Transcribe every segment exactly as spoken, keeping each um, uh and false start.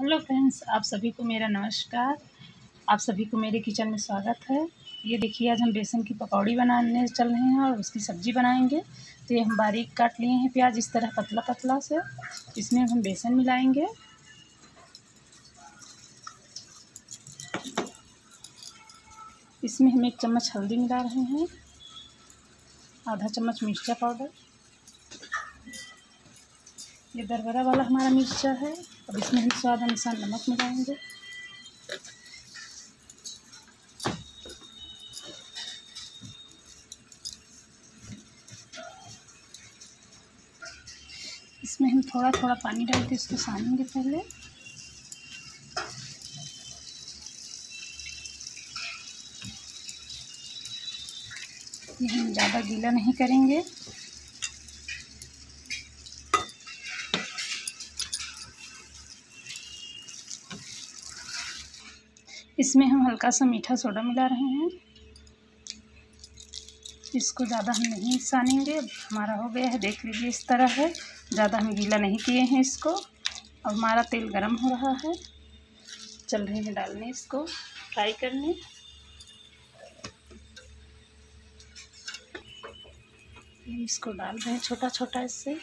Hello friends, आप सभी को मेरा नमस्कार। आप सभी को मेरे किचन में स्वागत है। ये देखिए, आज हम बेसन की पकौड़ी बनाने चल रहे हैं और उसकी सब्ज़ी बनाएंगे। तो ये हम बारीक काट लिए हैं प्याज, इस तरह पतला पतला से। इसमें हम बेसन मिलाएंगे। इसमें हम एक चम्मच हल्दी मिला रहे हैं, आधा चम्मच मिर्चा पाउडर, ये दरदरा वाला हमारा मिर्चा है। अब इसमें हम स्वाद अनुसार नमक मिलाएंगे। इसमें हम थोड़ा थोड़ा पानी डाल के इसको सानेंगे पहले। ये हम ज़्यादा गीला नहीं करेंगे। इसमें हम हल्का सा मीठा सोडा मिला रहे हैं। इसको ज़्यादा हम नहीं सानेंगे। अब हमारा हो गया है, देख लीजिए इस तरह है। ज़्यादा हम गीला नहीं किए हैं इसको। अब हमारा तेल गरम हो रहा है, चल रहे हैं डालने इसको, फ्राई करने। इसको डाल रहे हैं छोटा छोटा इससे।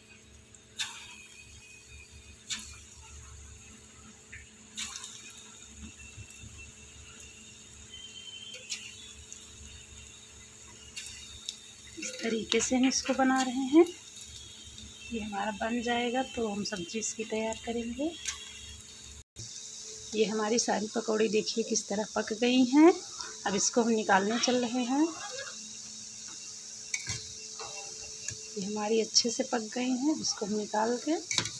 इस तरीके से हम इसको बना रहे हैं। ये हमारा बन जाएगा तो हम सब्जी इसकी तैयार करेंगे। ये हमारी सारी पकौड़ी देखिए किस तरह पक गई हैं। अब इसको हम निकालने चल रहे हैं। ये हमारी अच्छे से पक गई हैं। इसको हम निकाल के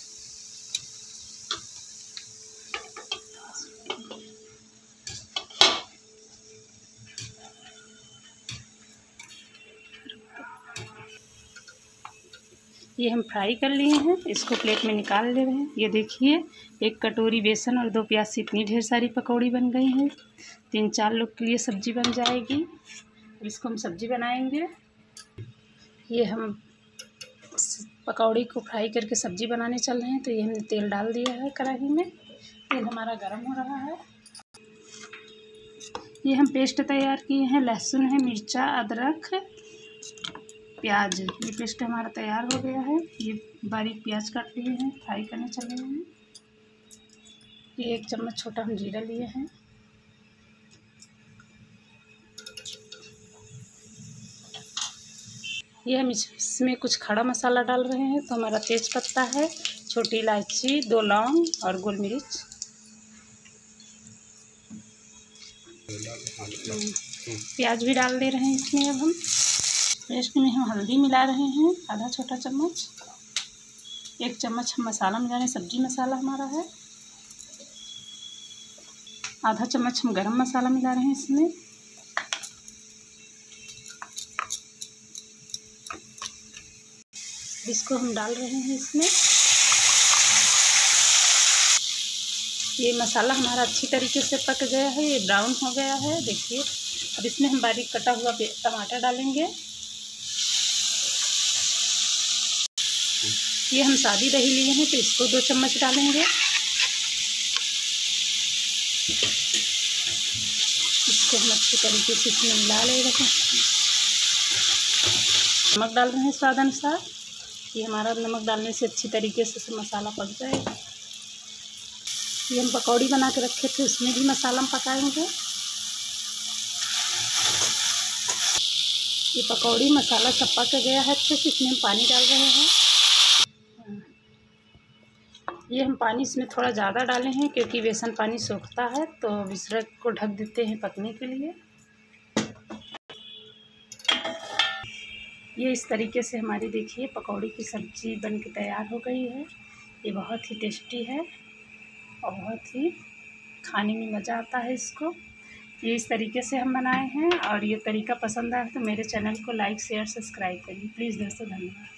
ये हम फ्राई कर लिए हैं। इसको प्लेट में निकाल ले रहे हैं। ये देखिए, एक कटोरी बेसन और दो प्याज से इतनी ढेर सारी पकौड़ी बन गई हैं। तीन चार लोग के लिए सब्जी बन जाएगी। इसको हम सब्जी बनाएंगे। ये हम पकौड़ी को फ्राई करके सब्जी बनाने चल रहे हैं। तो ये हमने तेल डाल दिया है कढ़ाई में। तेल हमारा गर्म हो रहा है। ये हम पेस्ट तैयार किए हैं। लहसुन है, मिर्चा, अदरक, प्याज, ये पेस्ट हमारा तैयार हो गया है। ये बारीक प्याज काट लिए हैं, फ्राई करने चल रहे हैं। ये एक चम्मच छोटा हम जीरा लिए हैं। ये हम इसमें कुछ खड़ा मसाला डाल रहे हैं। तो हमारा तेज पत्ता है, छोटी इलायची, दो लौंग और गोल मिर्च। प्याज भी डाल दे रहे हैं इसमें। अब हम पेस्ट में हम हल्दी मिला रहे हैं, आधा छोटा चम्मच। एक चम्मच हम मसाला मिला रहे हैं, सब्जी मसाला हमारा है। आधा चम्मच हम गरम मसाला मिला रहे हैं इसमें। इसको हम डाल रहे हैं इसमें। ये मसाला हमारा अच्छी तरीके से पक गया है, ये ब्राउन हो गया है देखिए। अब इसमें हम बारीक कटा हुआ टमाटर डालेंगे। ये हम सादी दही लिए हैं तो इसको दो चम्मच डालेंगे। इसको हम अच्छी तरीके से इसमें मिला ले रहे हैं। नमक डाल रहे हैं स्वाद अनुसार। ये हमारा नमक डालने से अच्छी तरीके से मसाला पक जाएगा। ये हम पकौड़ी बना के रखे थे, उसमें भी मसाला हम पकाएंगे। ये पकौड़ी मसाला सब पक गया है अच्छे से। इसमें हम पानी डाल रहे हैं। ये हम पानी इसमें थोड़ा ज़्यादा डाले हैं क्योंकि बेसन पानी सोखता है। तो मिश्रण को ढक देते हैं पकने के लिए। ये इस तरीके से हमारी देखिए पकौड़ी की सब्ज़ी बन के तैयार हो गई है। ये बहुत ही टेस्टी है और बहुत ही खाने में मज़ा आता है इसको। ये इस तरीके से हम बनाए हैं और ये तरीका पसंद आया तो मेरे चैनल को लाइक शेयर सब्सक्राइब करिए प्लीज़ दोस्तों। धन्यवाद।